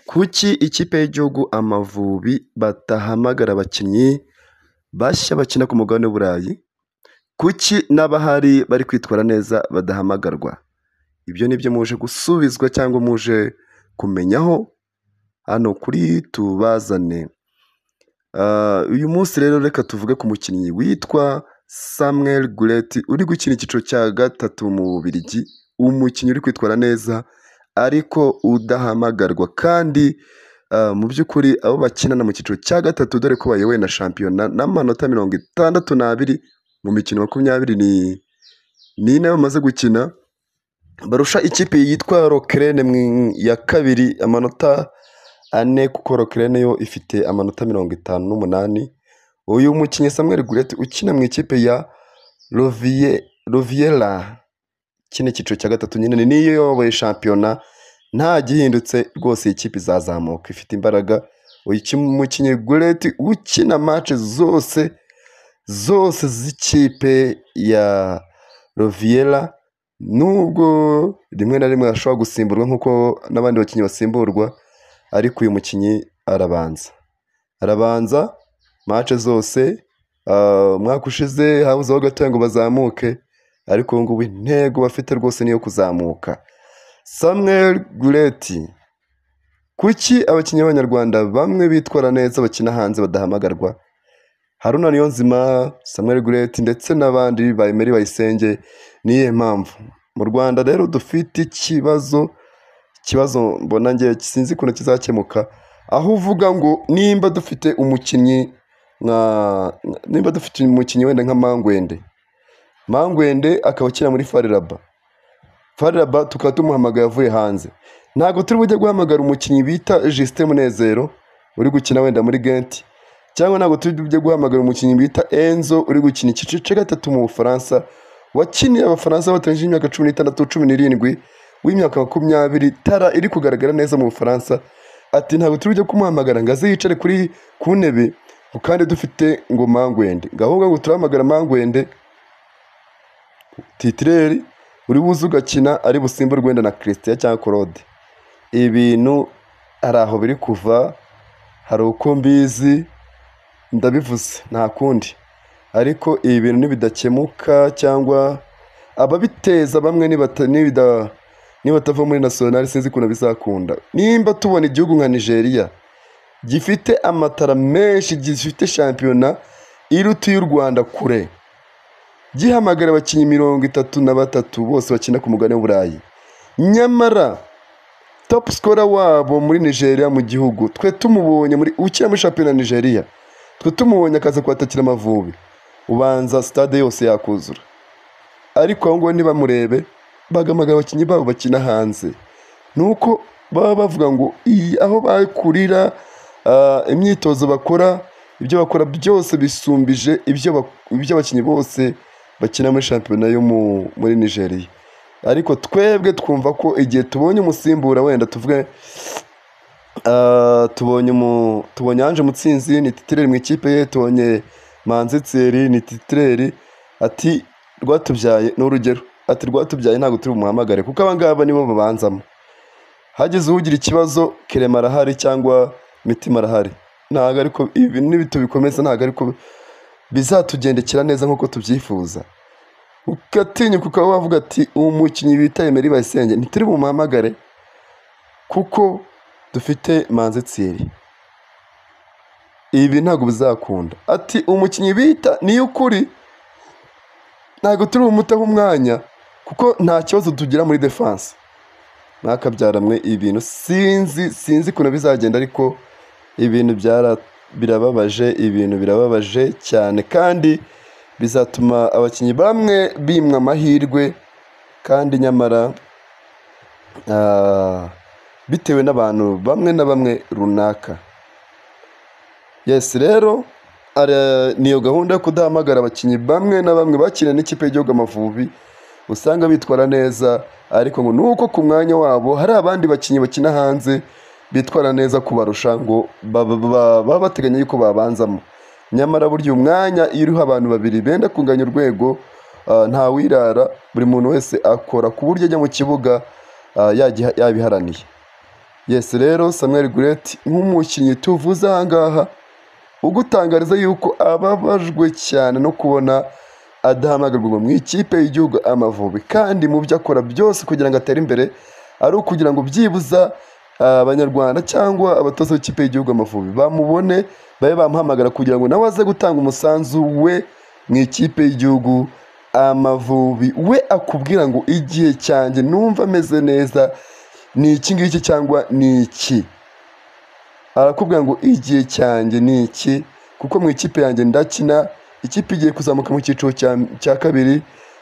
Kuki ikipe y'igihugu Amavubi badahamagara abakinnyi bashya bakina ku mugabane w'Uburayi? Kuki n'abahari bari kwitwara neza badahamagarwa? Ibyo ni byo muje gusubizwa cyangwa muje kumenyaho hano kuri Tubazane. Uyu munsi rero reka tuvuge ku mukinnyi witwa Samuel Gullet uri gukina icyiciro cya gatatu mu Bubiligi, umukinnyi uri kwitwara neza ariko udahamagarwa kandi mu by'ukuri abo bakinana mu cyiciro cya gatatu dore ko bayobowe na shampiyona n'amanota 62 mu mikino 24 bamaze gukina, barusha ikipe yitwa Lokeren ya kabiri amanota 4 kuko Lokeren yo ifite amanota 58. Uyu mukinnyi Samuel Gullet ukina mu ikipe ya Rovieira kino cyiciro cya gatatu nyine niyo yoboye shampiyona, nta gihindutse rwose ikipe izazamuka ifite imbaraga. Uyu mukinnyi Gullet ukina match zose z'ikipe ya Rovieira, nubwo rimwe na rimwe ashobora gusimburwa nk'uko n'abandi bakinnyi basimburwa, ariko uyu mukinnyi arabanza match zose. Umwaka ushize habuzeho gatoya ngo bazamuke, ariko ubu ngubu intego bafite rwose niyo kuzamuka. Samuel Gullet, kuki abakinnyi b'Abanyarwanda bamwe bitwara neza bakina hanze badahamagarwa? Haruna Niyonzima, Samuel Gullet ndetse n'abandi ba Emery Bayisenge, niyo mpamvu mu Rwanda rero dufite ikibazo mbona ngiye sinzi ukuntu kizakemuka, aho uvuga ngo nimba dufite umukinnyi wenda nka Mangwende akaba akina muri Farraba tukaba tumuhamagaye avuye hanze, ntabwo turi bujye guhamagara umukinnyi bita Justin Munezero uri gukina wenda muri Gent, cyangwa ntabwo turi bujye guhamagara umukinnyi bita Enzo uri gukina icyiciro cya gatatu mu Bufaransa, wakiniye Abafaransa batangiye imyaka 16 17 w'imyaka 20, tara iri kugaragara neza mu Bufaransa. Ati ntabwo turi bujye kumuhamagara ngo aze yicare ku ntebe kandi dufite ngo Mangwende, ngahubwo ngo turahamagara Mangwende titireri uri buze ugakina ari busimburwe wenda na Christian cyangwa Claude. Ibintu ari aho biri kuva, hari uko mbizi ndabivuze nta kundi, ariko ibi bintu nibidakemuka cyangwa ababiteza bamwe nibatava muri national sinzi kuna bizakunda. Nimba tubona igihugu nka Nigeria gifite amatara menshi, gifite shampiyona iruta y'u Rwanda kure, gihamagara abakinnyi 33 bose bakina ku mugabane w'Uburayi, nyamara top scorer wabo muri Nigeria mu gihugu twe tumubonye ukina muri shampiyona Nigeria, twe tumubonye akaza kwatakira Amavubi, ubanza stade yose yakuzura. Ariko aho ngo ntibamurebe bagamagara abakinnyi babo bakina hanze, nuko baba bavuga ngo aho bakurira imyitozo bakora, ibyo bakora byose bisumbije ibyo abakinnyi bose bakina muri shampiyona yo muri Nigeria. Ariko twebwe twumva ko igihe tubonye umusimbura wenda tuvuge tubonye Ange Mutsinzi ni titireri mu ikipe ye, tubonye Manzi Thierry ni titireri, ati Rwatubyaye n'urugero, ati Rwatubyaye ntabwo turi bumuhamagare kuko abangaba nibo babanzamo, hagize ugira ikibazo Clement arahari cyangwa Mitima arahari. Ntabwo ariko ibi n'ibito bikomeza, ntabwo ariko bizatugendekera neza nk'uko tubyifuza. Ukatinyuka ukaba wavuga ati umukinnyi bita Emery Bayisenge ntituri bumuhamagare kuko dufite Manzi Thierry. Ibi ntabwo bizakunda. Ati umukinnyi bita niyo ukuri ntabwo turi bumutaho umwanya kuko nta kibazo tugira muri defense. Mwakabyaramwe ibintu sinzi kuna bizagenda, ariko ibintu birababaje, ibintu birababaje cyane, kandi bizatuma abakinnyi bamwe bimwa amahirwe kandi nyamara bitewe n'abantu bamwe na bamwe runaka. Yes rero niyo gahunda yo kudahamagara abakinnyi bamwe na bamwe bakina n'ikipe y'igihugu Amavubi, usanga bitwara neza, ariko ngo nuko ku mwanya wabo hari abandi bakinnyi bakina hanze bitwara neza kubarusha, ngo baba bateganya yuko babanzamo. Nyamara burya umwanya iyo uriho abantu babiri benda kunganya urwego, nta wirara, buri muntu wese akora ku buryo ajya mu kibuga yabiharaniye. Yes rero Samuel Gullet nk'umukinnyi tuvuze ahangaha ugutangariza yuko ababajwe cyane no kubona adahamagarwa mu ikipe y'igihugu Amavubi, kandi mu byo akora byose kugira ngo atere imbere ari ukugira ngo byibuza abanyarwanda cyangwa abatoza b'ikipe y'igihugu Amavubi bamubone babe bamuhamagara kugira ngo nawe aze gutanga umusanzu we mu ikipe y'igihugu Amavubi. We akubwira ngo igihe cyanjye numva ameze neza ni iki ngiki cyangwa ni iki, arakubwira ngo igihe cyanjye ni iki kuko mu ikipe yanjye ndakina, ikipe igiye kuzamuka mu cyiciro cya kabiri.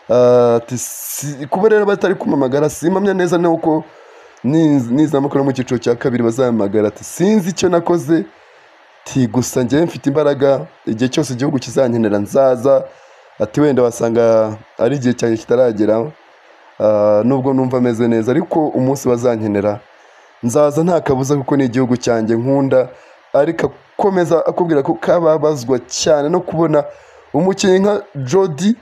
Kuba rero batari kumamagara simpamya neza nuko nizamuka no mu cyiciro cya kabiri bazahamagara. Sinzi icyo nakoze, gusa njyewe mfite imbaraga, igihe cyose igihugu kizankenera nzaza. Wenda wasanga ari igihe cyanjye kitarageraho, nubwo numva ameze neza, ariko umunsi bazankenera nzaza nta kabuza kuko ni igihugu cyanjye nkunda. Ariko akomeza akubwira ko kababazwa cyane no kubona umukinnyi nka Jody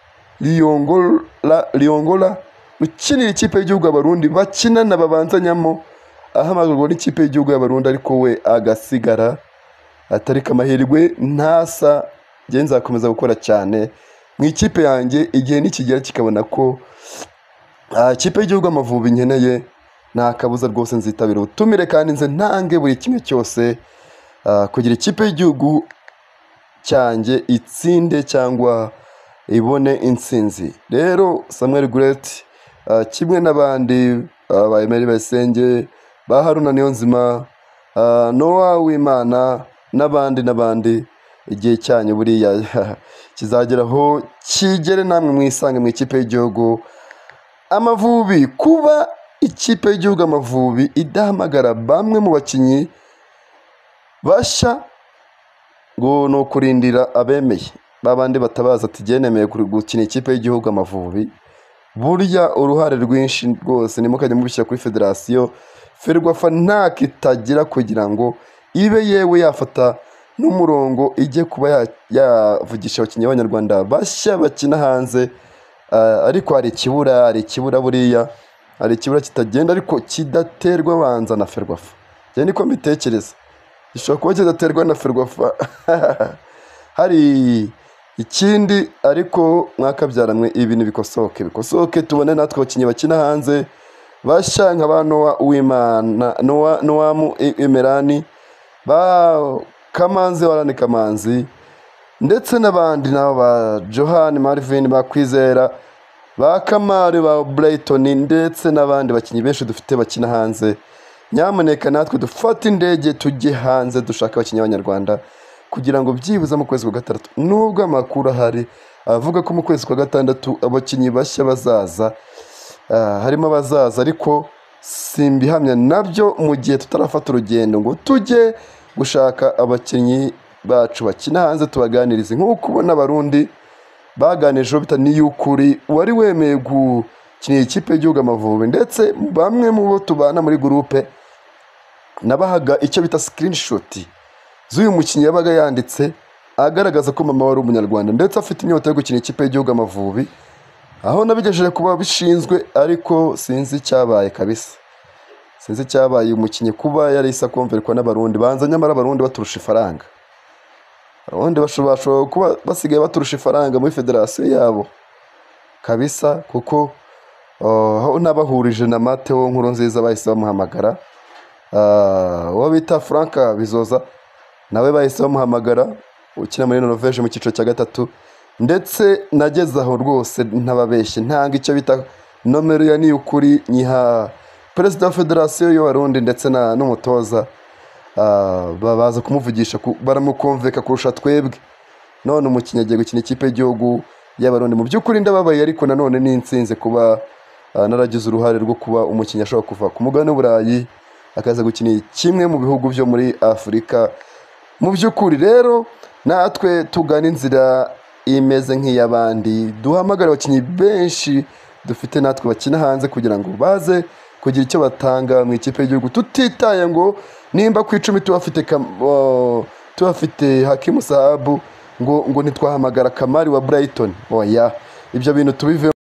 Liongola ukinira ikipe y'igihugu y'Abarundi bakinana babanzanyamo ahamagarwa n'ikipe y'igihugu y'Abarundi, ariko we agasigara atari kamahirwe ntasa. Njye nzakomeza gukora cyane mu ikipe yanjye, igihe nikigera kikabona ko ikipe y'igihugu Amavubi nkeneye, nta kabuza rwose nzitabira ubutumire kandi nze ntange buri kimwe cyose kugira ikipe y'igihugu cyanjye itsinde cyangwa ibone intsinzi. Rero Samuel Gullet kimwe n'abandi ba Emery Bayisenge, ba Haruna Niyonzima, Noah Uwimana n'abandi, igihe cyanyu buriya kizageraho kigere namwe mwisange mu ikipe y'igihugu Amavubi. Kuba ikipe y'igihugu Amavubi idahamagara bamwe mu bakinnyi bashya ngo ni ukurindira abemeye babandi batabaza ati nemeye gukina ikipe y'igihugu Amavubi. Burya uruhare rwinshi rwose nimukajya mubishyira kuri federasiyo Ferwafa ntakitagira kugira ngo ibe yewe yafata n'umurongo ijye kuba yavugisha abakinnyi b'Abanyarwanda bashya bakina hanze. Ariko hari ikibura buriya, hari ikibura kitagenda ariko kidaterwa banza na Ferwafa. Njye niko mbitekereza, gishobora kuba kidaterwa na Ferwafa hari ikindi, ariko mwakabyaramwe ibintu bikosoke tubone natwe abakinnyi bakina hanze bashya nka ba Noah Uwimana, Noam Emerani, ba Kamanzi Warane Kamanzi, ndetse n'abandi nabo ba Johan Marvin, ba Kwizera, ba Kamari, ba Brighton, ndetse n'abandi bakinnyi benshi dufite bakina hanze. Nyamuneka natwe dufate indege tujye hanze dushaka abakinnyi b'Abanyarwanda kugira ngo byibuze mu kwezi kwa gatandatu, nubwo amakuru ahari avuga ko mu kwezi kwa gatandatu abakinnyi bashya bazaza, harimo abazaza, ariko simbihamya nabyo mu gihe tutarafata urugendo ngo tujye gushaka abakinnyi bacu bakina hanze tubaganirize. Nk'uko ubona Abarundi baganijeho bitani y'ukuri wari wemeye gukinira ikipe y'igihugu Amavubi, ndetse bamwe mu bo tubana muri groupe nabahaga icyo bita screenshot z'uyu mukinnyi yabaga yanditse agaragaza ko mama wari umunyarwanda ndetse afite inyota yo gukina ikipe y'igihugu Amavubi, aho nabigejeje kuba bishinzwe, ariko sinzi icyabaye kabisa. Sinzi icyabaye umukinnyi kuba yari isa kumvirwa n'Abarundi banza, nyamara Abarundi baturusha ifaranga. Abarundi bashobora kuba basigaye baturusha ifaranga muri federasiyo yabo kabisa, kuko aho nabahurije na Mateo Nkurunziza bahise bamuhamagara, uwo bita Frank Bizoza nawe bahise bamuhamagara ukina muri Norvège mu cyiciro cya gatatu, ndetse nageze aho rwose ntababeshye ntanga icyo bita nomero ya niyukuri nyiha perezida wa federasiyo y'Abarundi ndetse n'umutoza, baza kumuvugisha baramukonveka kurusha twebwe. None umukinnyi agiye gukina ikipe y'igihugu y'Abarundi. Mu by'ukuri ndababaye, ariko nanone n'insinze kuba naragize uruhare rwo kuba umukinnyi ashobora kuva ku mugabane w'Uburayi akaza gukina kimwe mu bihugu byo muri Afurika. Mu by'ukuri rero natwe tugana inzira imeze nk'iy'abandi, duhamagara abakinnyi benshi dufite natwe bakina hanze kugira ngo baze kugira icyo batanga mu ikipe y'igihugu, tutitaye ngo nimba ku 10 tuhafite Hakimu Sahabu ngo ntitwahamagara Kamari wa Brighton. Oya, ibyo bintu tubive.